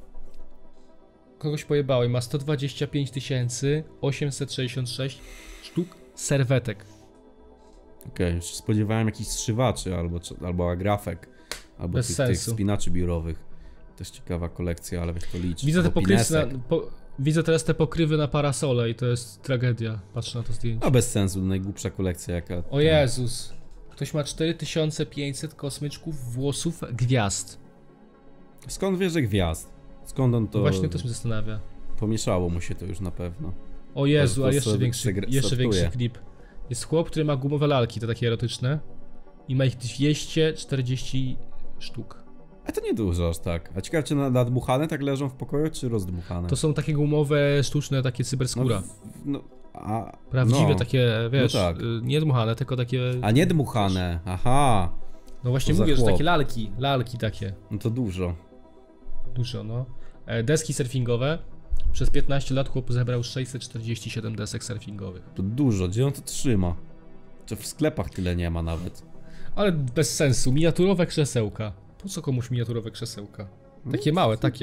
Kogoś pojebało i ma sto dwadzieścia pięć tysięcy osiemset sześćdziesiąt sześć sztuk serwetek. Okej, okay, już się spodziewałem jakichś zszywaczy albo, albo agrafek, albo Bez tych, tych sensu. spinaczy biurowych. Też ciekawa kolekcja, ale weź to licz. Widzę te Albo pokrywy na, pinesek. po, widzę teraz te pokrywy na parasole i to jest tragedia. Patrzę na to zdjęcie. A bez sensu, najgłupsza kolekcja jaka. O Jezus. Ktoś ma cztery tysiące pięćset kosmyczków włosów gwiazd. Skąd wiesz, że gwiazd? Skąd on to... To właśnie też mnie zastanawia. Pomieszało mu się to już na pewno. O Jezu, To a jeszcze sobie większy, segre- jeszcze sortuje. większy klip. Jest chłop, który ma gumowe lalki, to takie erotyczne. I ma ich dwieście czterdzieści sztuk. A to niedużo aż tak. A ciekawe, czy nadmuchane tak leżą w pokoju, czy rozdmuchane? To są takie gumowe, sztuczne, takie cyberskóra. No, no, a, Prawdziwe, no. takie, wiesz, No tak. y, nie dmuchane, tylko takie... A nie dmuchane, aha. No właśnie to za mówię, że chłop. takie lalki, lalki takie. No to dużo. Dużo, no. E, Deski surfingowe. Przez piętnaście lat chłop zebrał sześćset czterdzieści siedem desek surfingowych. To dużo, gdzie on to trzyma? Czy w sklepach tyle nie ma nawet? Ale bez sensu, miniaturowe krzesełka. Po co komuś miniaturowe krzesełka? Takie małe, takie.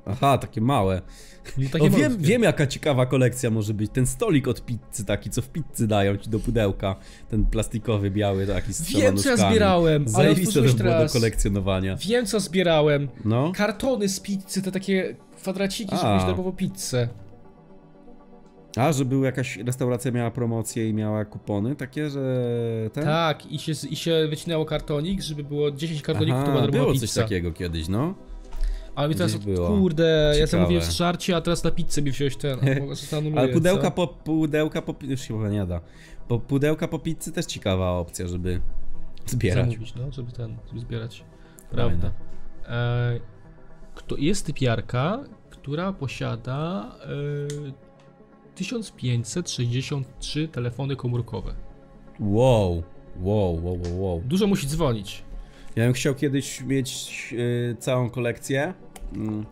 Aha, takie małe. I takie O, wiem, malutkie. wiem jaka ciekawa kolekcja może być. Ten stolik od pizzy taki, co w pizzy dają ci do pudełka. Ten plastikowy, biały taki z trzema Wiem co ja nóżkami. zbierałem, ale Zajebiste to otworzyłeś było do teraz. kolekcjonowania. Wiem co zbierałem. No. Kartony z pizzy, te takie kwadraciki, żeby A. mieć darmową pizzę. A, że był jakaś restauracja miała promocję i miała kupony takie, że ten? Tak, i się, i się wycinało kartonik, żeby było dziesięć kartoników, to była Aha, darmowa było pizza. coś takiego kiedyś, no. Ale mi teraz, Gdzieś było. kurde, ja Ciekawe. zamówiłem w żarcie, a teraz na pizzę mi wziąłeś ten, a mogę sobie anuluję, Ale pudełka co? po, pudełka po, już się chyba nie da. Po pudełka po pizzy też ciekawa opcja, żeby zbierać. Zamówić, no, żeby ten, żeby zbierać. Prawda. E, kto, jest typiarka, która posiada e, tysiąc pięćset sześćdziesiąt trzy telefony komórkowe. Wow, wow, wow, wow, wow. Dużo musi dzwonić. Ja bym chciał kiedyś mieć yy, całą kolekcję. Mm.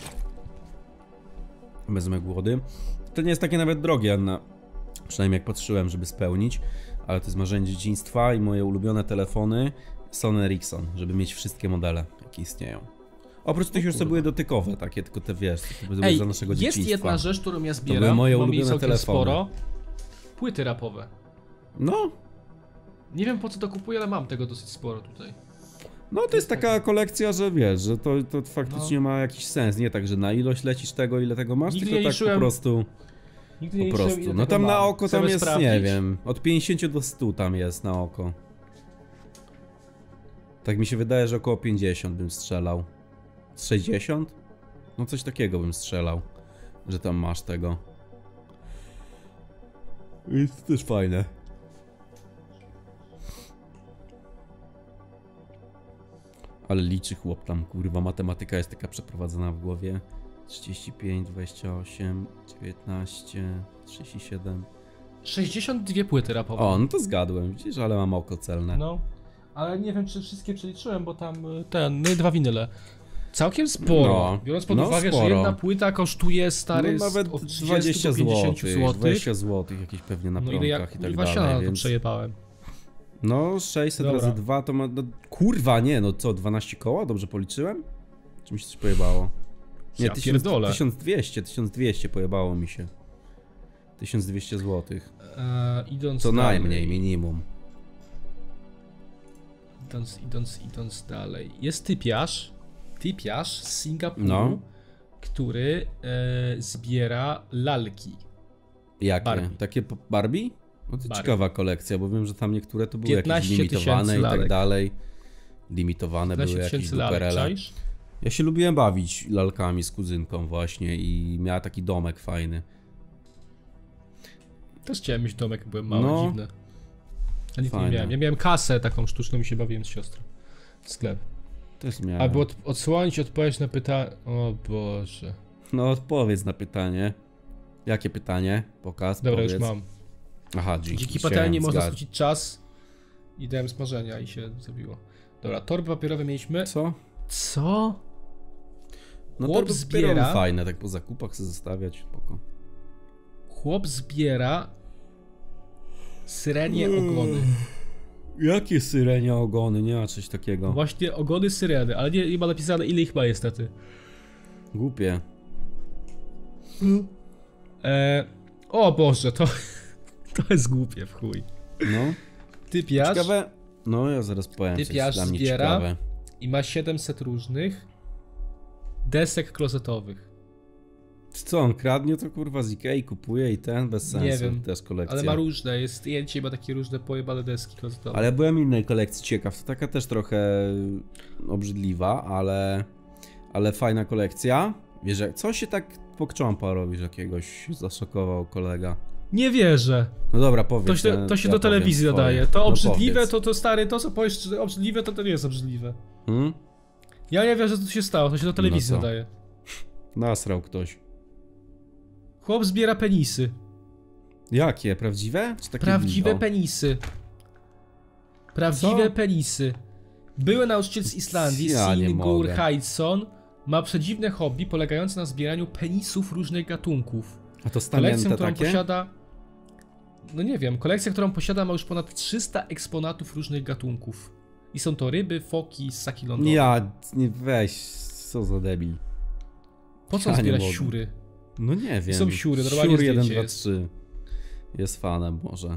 Wezmę głody. To nie jest takie nawet drogie, na... przynajmniej jak patrzyłem, żeby spełnić. Ale to jest marzenie dzieciństwa i moje ulubione telefony Sony Ericsson, żeby mieć wszystkie modele, jakie istnieją. Oprócz tych już co były dotykowe, takie, tylko te wiesz, to były Ej, za naszego jest dzieciństwa. jedna rzecz, którą ja zbieram, były moje mam jej ulubione całkiem telefony. sporo. Płyty rapowe. No, Nie wiem po co to kupuję, ale mam tego dosyć sporo tutaj. no to jest taka kolekcja, że wiesz, że to, to faktycznie No. ma jakiś sens, nie tak, że na ilość lecisz tego, ile tego masz, Nigdy tylko nie tak liczyłem- po prostu, Nigdy nie po liczyłem, prostu. ile No tego tam na mam. oko tam Chcemy jest, sprawdzić? nie wiem, od pięćdziesięciu do stu tam jest na oko. Tak mi się wydaje, że około pięćdziesiąt bym strzelał. Z sześćdziesiąt? No coś takiego bym strzelał, że tam masz tego. I to też fajne. Ale liczy chłop tam, kurwa, matematyka jest taka przeprowadzona w głowie. trzydzieści pięć, dwadzieścia osiem, dziewiętnaście, trzydzieści siedem. sześćdziesiąt dwie płyty rapowe. O, no to zgadłem, widzisz, ale mam oko celne. No. Ale nie wiem, czy wszystkie przeliczyłem, bo tam y, ten, no i dwa winyle. Całkiem sporo. No, Biorąc pod no uwagę, sporo. że jedna płyta kosztuje stary No nawet z- od trzydziestu dwadzieścia do pięćdziesięciu złotych, złotych. dwadzieścia złotych jakieś pewnie na No ile ja promkach i tak kurwa siana dalej, na to więc... przejebałem. No sześćset Dobra. razy dwa to ma... No, kurwa, nie, no co, dwanaście koła? Dobrze policzyłem? Czy mi się coś pojebało? Nie, Ja pierdolę. tysiąc dwieście, tysiąc dwieście pojebało mi się. tysiąc dwieście złotych. E, idąc Co dalej, najmniej, minimum. Idąc, idąc, idąc dalej. Jest typiarz, typiarz z Singapuru, No. który e, zbiera lalki. Jakie? Barbie. Takie po- Barbie? No to Barbie. ciekawa kolekcja, bo wiem, że tam niektóre to były jakieś piętnaście limitowane tysięcy i tak lalek. dalej. Limitowane były piętnaście jakieś tysięcy lalek, duperele. czaisz? Ja się lubiłem bawić lalkami z kuzynką właśnie i miała taki domek fajny. Też chciałem mieć domek, jak byłem mały, No. dziwne. A nic nie Fajne. miałem. Ja miałem kasę taką sztuczną i się bawiłem z siostrą. W sklep. Też miałem. Albo od, odsłonić odpowiedź na pytanie. O Boże. No odpowiedz na pytanie. Jakie pytanie? Pokaz, Dobra, powiedz. już mam. Aha, dzięki. Dzięki chciałem patelni można zgadać. skrócić czas. I dałem smażenia i się zabiło. Dobra, torby papierowe mieliśmy. Co? Co? No Chłop to zbiera- zbiera fajne, tak po zakupach sobie zostawiać, spoko. Chłop zbiera syrenie ogony. Jakie syrenia ogony? Nie ma coś takiego. Właśnie ogony syreny, ale nie, nie ma napisane ile ich ma niestety. Głupie. E, o Boże, to, to jest głupie w chuj. No. Typiarz Ciekawe. No ja zaraz powiem, co Typiarz jest dla mnie zbiera. ciekawe. i ma siedemset różnych desek klozetowych. Co on kradnie, to kurwa z Ikei kupuje i ten bez sensu. Nie wiem, Też kolekcja. Ale ma różne, jest zdjęcie i ma takie różne pojebane deski klozetowe. Ale byłem innej kolekcji ciekaw, to taka też trochę obrzydliwa, ale ale fajna kolekcja. Wiesz, jak co się tak pokcząpa robisz jakiegoś, zaszokował kolega. Nie wierzę. No dobra, powiedz. To się, ja- to się ja do powiem telewizji swoje. nadaje. To No obrzydliwe, powiedz. to to stary, to co powiesz, że obrzydliwe, to to nie jest obrzydliwe. Hmm? Ja nie wierzę, że to się stało, to się do telewizji No co? nadaje. Nasrał ktoś. Chłop zbiera penisy. Jakie? Prawdziwe? Czy takie Prawdziwe dildo? penisy. Prawdziwe Co? penisy. Były nauczyciel z Islandii, Ja nie Sigurd mogę. Heidsson, ma przedziwne hobby polegające na zbieraniu penisów różnych gatunków. A to Kolekcję, stamięte którą takie? posiada... No nie wiem, kolekcja, którą posiada ma już ponad trzysta eksponatów różnych gatunków. I są to ryby, foki, ssaki lądowe. Ja, nie weź, co za debil. Po co Ja nie zbierać mogę. siury? No nie wiem. Są siury, normalnie Siur jeden, zdjęcie dwa, jest. trzy. Jest fanem może.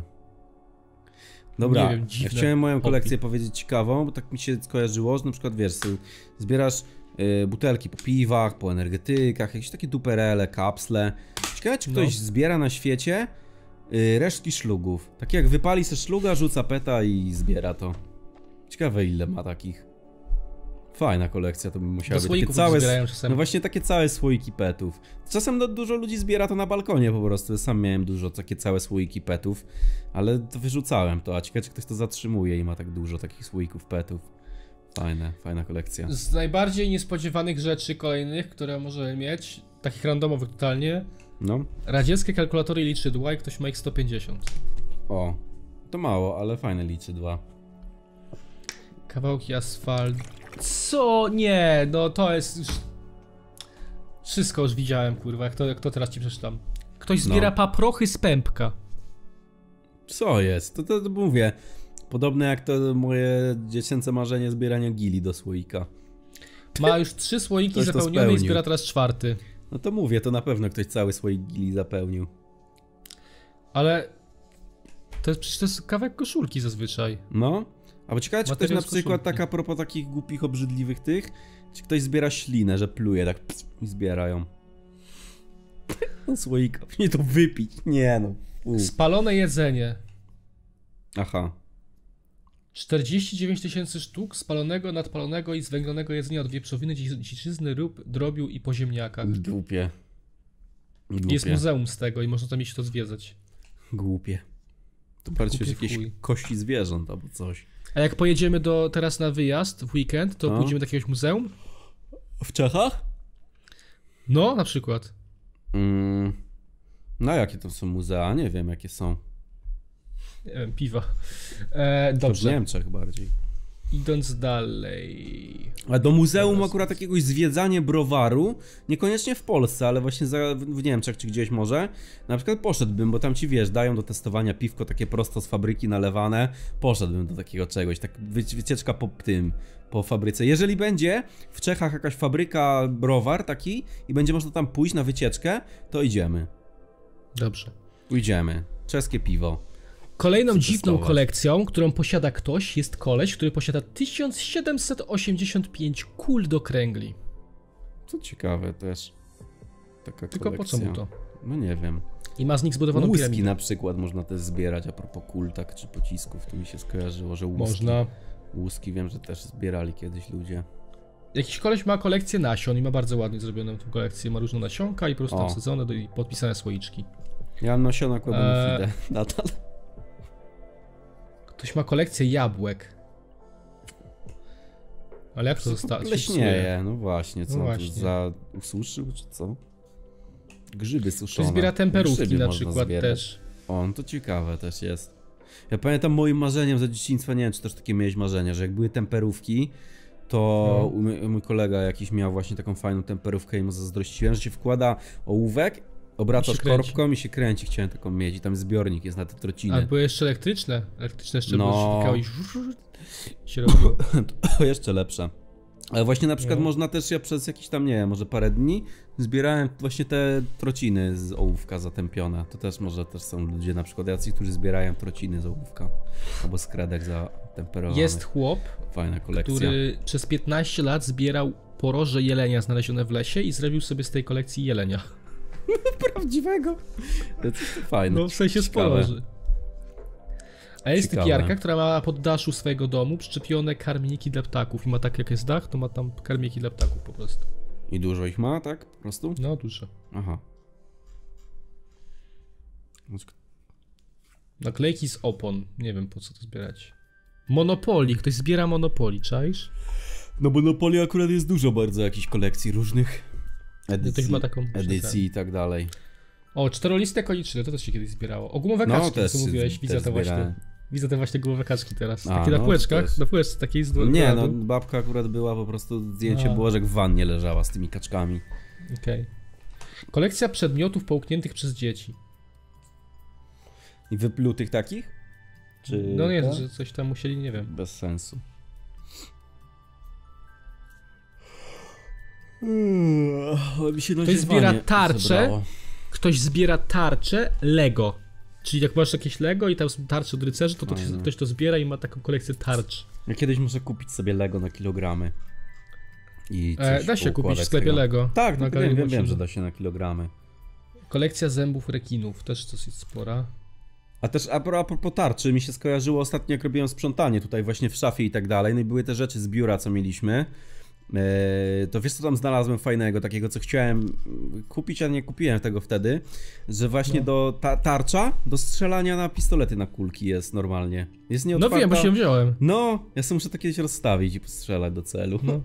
Dobra, Nie wiem, ja dziwne chciałem moją hobby. kolekcję powiedzieć ciekawą, bo tak mi się skojarzyło, że na przykład wiesz, sobie zbierasz y, butelki po piwach, po energetykach, jakieś takie duperele, kapsle. Ciekawe, czy ktoś No. zbiera na świecie y, resztki szlugów. Tak jak wypali se szluga, rzuca peta i zbiera to. Ciekawe, ile ma takich. Fajna kolekcja, to by musiała Do być takie słoików całe... zbierają czasem. No właśnie takie całe słoiki petów. Czasem no, dużo ludzi zbiera to na balkonie po prostu. Sam miałem dużo takie całe słoiki petów, ale to wyrzucałem to, a ciekawe czy ktoś to zatrzymuje i ma tak dużo takich słoików petów. Fajne, fajna kolekcja. Z najbardziej niespodziewanych rzeczy kolejnych, które możemy mieć, takich randomowych totalnie, No, radzieckie kalkulatory i liczydła i ktoś ma ich sto pięćdziesiąt. o. To mało, ale fajne liczydła. Kawałki asfalt. Co? Nie, no to jest już... Wszystko już widziałem, kurwa, jak to, jak to teraz ci przeczytam. Ktoś zbiera No. paprochy z pępka. Co jest? To, to, to mówię. Podobne jak to moje dziecięce marzenie zbierania gili do słoika. Ma już trzy słoiki Ktoś to zapełnione i spełnił. zbiera teraz czwarty. No to mówię, to na pewno ktoś cały słoik gili zapełnił. Ale... To jest przecież to jest kawałek koszulki zazwyczaj. No. A bo ciekawe, czy ktoś Materiał na z przykład koszulki. tak a propos takich głupich, obrzydliwych tych, czy ktoś zbiera ślinę, że pluje tak pss, i zbierają. No słoika, nie to wypić, nie no. U. Spalone jedzenie. Aha. czterdzieści dziewięć tysięcy sztuk spalonego, nadpalonego i zwęglonego jedzenia od wieprzowiny, dzi- dziczyzny, rób, drobiu i po ziemniakach. Głupie. Głupie. Jest muzeum z tego i można tam iść to zwiedzać. Głupie. To bardziej Głupie jakieś chuj. kości zwierząt albo coś. A jak pojedziemy do, teraz na wyjazd w weekend, to No. pójdziemy do jakiegoś muzeum? W Czechach? No, na przykład. Mm. No jakie to są muzea? Nie wiem jakie są. Nie wiem, piwa. E, To w dobrze, Niemczech bardziej. idąc dalej. A do muzeum Teraz- akurat jakiegoś zwiedzanie browaru, niekoniecznie w Polsce, ale właśnie za, w Niemczech czy gdzieś może, na przykład poszedłbym, bo tam ci wiesz, dają do testowania piwko takie prosto z fabryki nalewane, poszedłbym do takiego czegoś, tak wyci- wycieczka po tym, po fabryce. Jeżeli będzie w Czechach jakaś fabryka browar taki i będzie można tam pójść na wycieczkę, to idziemy. Dobrze. Pójdziemy. Czeskie piwo. Kolejną Chcę dziwną testować. kolekcją, którą posiada ktoś, jest koleś, który posiada tysiąc siedemset osiemdziesiąt pięć kul do kręgli. Co ciekawe też. Taka Tylko po co kolekcja. mu to? No nie wiem. I ma z nich zbudowaną Łuski piramidę. na przykład można też zbierać a propos kul, tak, czy pocisków, to mi się skojarzyło, że łuski, Można. łuski wiem, że też zbierali kiedyś ludzie. Jakiś koleś ma kolekcję nasion i ma bardzo ładnie zrobioną tę kolekcję. Ma różne nasionka i po prostu tam O. wsadzone do- i podpisane słoiczki. Ja mam nasiona kłębonofide Eee. nadal. Ktoś ma kolekcję jabłek. Ale jak to zostało? Leśnieje, no właśnie, co No on właśnie. tu za ususzył, czy co? Grzyby suszone. Ktoś zbiera temperówki Grzyby na można przykład zbierać. też. O, no to ciekawe też jest. Ja pamiętam moim marzeniem za dzieciństwa, nie wiem czy też takie miałeś marzenie, że jak były temperówki, to No. mój, mój kolega jakiś miał właśnie taką fajną temperówkę i mu zazdrościłem, że się wkłada ołówek, obracasz I się kręci. korbką i się kręci, chciałem taką mieć i tam zbiornik jest na te trociny. A były jeszcze elektryczne. Elektryczne jeszcze No. było, że i się robiło. To jeszcze lepsze. Ale właśnie na przykład No. można też, ja przez jakieś tam, nie wiem, może parę dni zbierałem właśnie te trociny z ołówka zatępione. To też może też są ludzie, na przykład jacy, którzy zbierają trociny z ołówka. Albo z kredek zatemperowanych. Jest chłop, Fajna kolekcja. który przez piętnaście lat zbierał poroże jelenia znalezione w lesie i zrobił sobie z tej kolekcji jelenia. Prawdziwego. To jest fajne. No w sensie z Ciekawe. poroży. A jest Ciekawe. typiarka, która ma pod daszu swojego domu przyczepione karmniki dla ptaków. I ma tak jak jest dach, to ma tam karmniki dla ptaków po prostu. I dużo ich ma, tak? Po prostu? No dużo. Aha. Naklejki z opon. Nie wiem po co to zbierać. Monopoly. Ktoś zbiera Monopoly, czaisz? No Monopoly akurat jest dużo bardzo jakichś kolekcji różnych. Edycji, Ktoś ma taką... edycji i tak dalej. O, czteroliste koniczne, to też się kiedyś zbierało. O, gumowe No, kaczki, też co się- mówiłeś, widzę też te właśnie. zbierałem. Widzę te właśnie gumowe kaczki teraz. A, Takie na no, półeczkach, też. na półeczce takiej z Nie, no dół. babka akurat była po prostu, zdjęcie A. było, że w wannie leżała z tymi kaczkami. Okej. Kolekcja przedmiotów połkniętych przez dzieci. I wyplutych takich? Czy No nie, to? że coś tam musieli, nie wiem. Bez sensu. Mi się Ktoś zbiera tarczę, ktoś zbiera tarczę Lego. Czyli jak masz jakieś Lego i tam są tarcze od rycerzy, to, to ktoś, ktoś to zbiera i ma taką kolekcję tarcz. Ja kiedyś muszę kupić sobie Lego na kilogramy. I coś E, da się kupić w sklepie tego. Lego. Tak, no, wiem, wiem, wiem, że że da się na kilogramy. Kolekcja zębów rekinów, też dosyć spora. A też a propos tarczy, mi się skojarzyło ostatnio, jak robiłem sprzątanie tutaj właśnie w szafie i tak dalej, no i były te rzeczy z biura, co mieliśmy. Eee, to wiesz, co tam znalazłem fajnego, takiego, co chciałem kupić, a nie kupiłem tego wtedy, że właśnie no. do ta tarcza, do strzelania na pistolety na kulki jest normalnie. Jest nieotwarta. No wiem, bo się wziąłem. No, ja sobie muszę to kiedyś rozstawić i postrzelać do celu. No.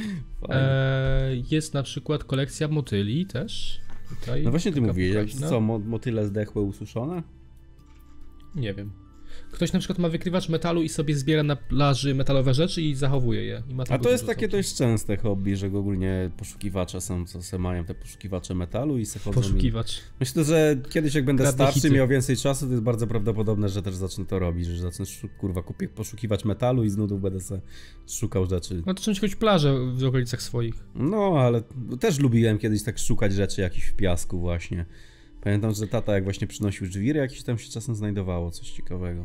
eee, jest na przykład kolekcja motyli też. Tutaj no właśnie ty mówiłeś, pokaźna. co, mo motyle zdechłe, ususzone? Nie wiem. Ktoś na przykład ma wykrywacz metalu i sobie zbiera na plaży metalowe rzeczy i zachowuje je. I ma A to jest takie dość częste hobby, że ogólnie poszukiwacze są, co se mają te poszukiwacze metalu i se chodzą. Poszukiwacz. I... Myślę, że kiedyś jak będę Kradne starszy, hity. miał więcej czasu, to jest bardzo prawdopodobne, że też zacznę to robić, że zacznę, kurwa, kupię poszukiwacz metalu i z nudów będę se szukał rzeczy. No to czymś choć plażę w okolicach swoich. No, ale też lubiłem kiedyś tak szukać rzeczy jakichś w piasku właśnie. Pamiętam, że tata jak właśnie przynosił żwiry, jakieś tam się czasem znajdowało coś ciekawego.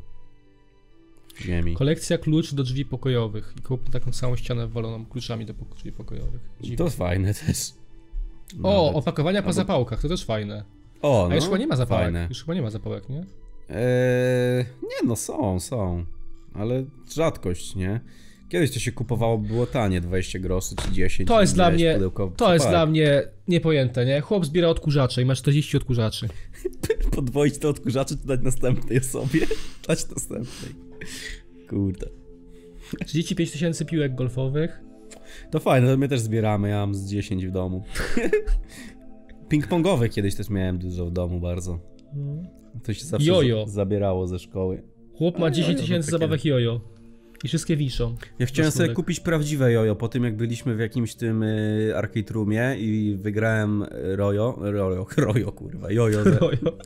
Ziemi. Kolekcja kluczy do drzwi pokojowych. I kupmy taką całą ścianę waloną kluczami do drzwi pokojowych. Dziwne. To fajne też. O, Nawet. opakowania po Albo... zapałkach, to też fajne. O, no, a już chyba nie ma zapałek. Fajne. Już chyba nie ma zapałek, nie? Eee, nie no, są, są. Ale rzadkość, nie? Kiedyś to się kupowało, było tanie, dwadzieścia groszy czy dziesięć. To jest dla mnie, to jest zapałek. dla mnie niepojęte, nie? Chłop zbiera odkurzacze i ma czterdzieści odkurzaczy. Podwoić te odkurzacze, czy dać następnej osobie? Dać następnej. Kurde. trzydzieści pięć tysięcy piłek golfowych. To fajne, to my też zbieramy, ja mam z dziesięć w domu. Ping-pongowe kiedyś też miałem dużo w domu bardzo. To się zawsze jojo. zabierało ze szkoły. Chłop ma dziesięć tysięcy zabawek jojo. I wszystkie wiszą. Ja chciałem sobie kupić prawdziwe jojo, po tym jak byliśmy w jakimś tym y, arcade roomie i wygrałem rojo, rojo, rojo kurwa, jojo. Za, Rojo.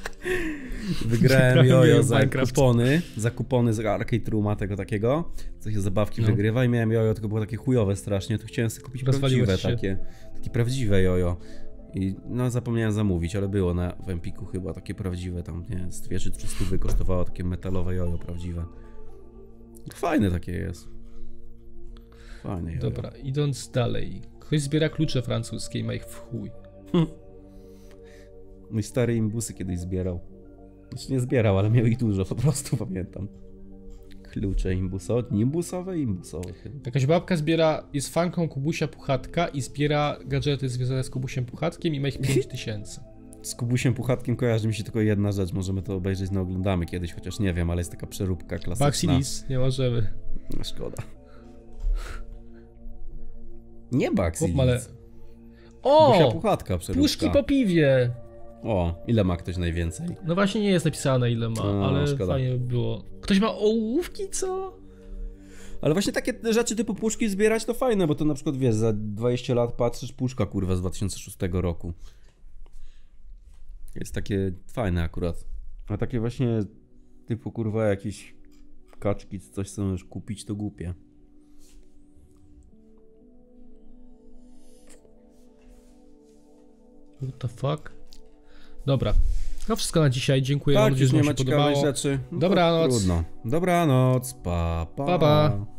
wygrałem jojo za kupony, za kupony z arcade rooma tego takiego, co się zabawki no. wygrywa i miałem jojo, tylko było takie chujowe strasznie, to chciałem sobie kupić Rozwaliło prawdziwe takie, takie prawdziwe jojo. I no zapomniałem zamówić, ale było na w Empiku chyba takie prawdziwe tam, nie, z dwie czy trzy stówy kosztowało takie metalowe jojo prawdziwe. Fajne takie jest. Fajne jojo. Dobra, idąc dalej. Ktoś zbiera klucze francuskie i ma ich w chuj. Hm. Mój stary imbusy kiedyś zbierał. Znaczy nie zbierał, ale miał ich dużo, po prostu pamiętam. Klucze imbusowe, imbusowe, imbusowe. Jakaś babka zbiera, jest fanką Kubusia Puchatka i zbiera gadżety związane z Kubusiem Puchatkiem i ma ich pięć tysięcy. Z Kubusiem Puchatkiem kojarzy mi się tylko jedna rzecz, możemy to obejrzeć, no oglądamy kiedyś, chociaż nie wiem, ale jest taka przeróbka klasyczna. Baxilis, nie możemy. No szkoda. Nie Baxilis. Ale... O! Kubusia Puchatka przeróbka. Puszki po piwie! O, ile ma ktoś najwięcej? No właśnie nie jest napisane ile ma, O, ale szkoda. fajnie by było. Ktoś ma ołówki, co? Ale właśnie takie rzeczy typu puszki zbierać to fajne, bo to na przykład wiesz, za dwadzieścia lat patrzysz, puszka kurwa z dwa tysiące szóstego roku. Jest takie fajne akurat. A takie właśnie typu kurwa jakieś kaczki, coś co możesz kupić, to głupie. What the fuck? Dobra. To wszystko na dzisiaj. Dziękuję. Tak, Mam nadzieję, już że nie wam ma się ciekawej podobało. rzeczy. No Dobranoc. Trudno. Dobranoc. Pa, pa. Pa, pa.